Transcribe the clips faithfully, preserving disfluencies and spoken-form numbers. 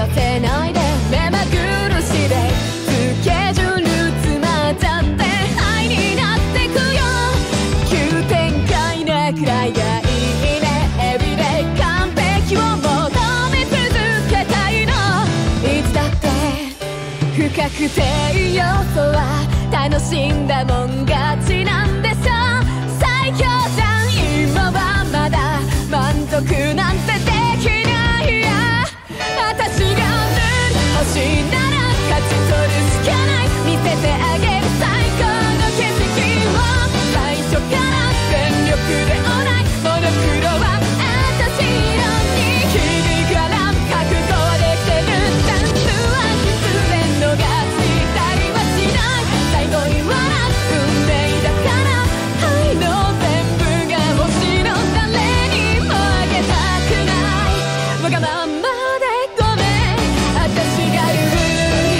せないで目まぐるしでスケジュール詰まっちゃってハイになってくよ。急展開なくらいがいいね。エビで完璧を求め続けたいの。いつだって不確定要素は楽しんだもん勝ちなんでしょ。最強じゃん今はまだ満足なんてできないや。私がルール欲しいなら勝ち取るしかない。見せてあげる最高の景色を。最初から全力でオーライモノクロは私色に響かな覚悟できてる。チャンスは必然逃したりはしない。最後に笑う運命だから愛の全部が欲しいの。誰にもあげたくないわがままでごめん私が言う。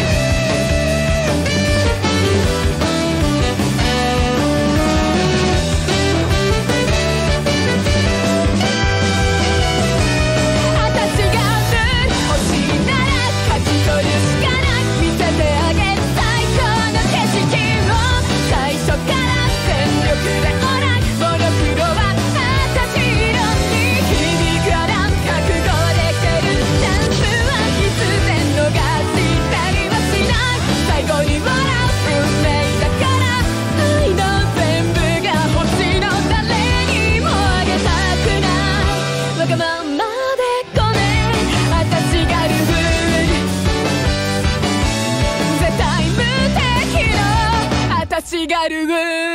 私がルール欲しいなら勝ち取るしかない。見せてあげる最高の景色を。最初から全力でオーライモノクロは私色に響かな覚悟できてる。チャンスは必然逃したりはしない。最後に笑う運命だから愛の全部が欲しいの。誰にもあげたくないわがままでごめん私がルール。絶対無敵の私がルール。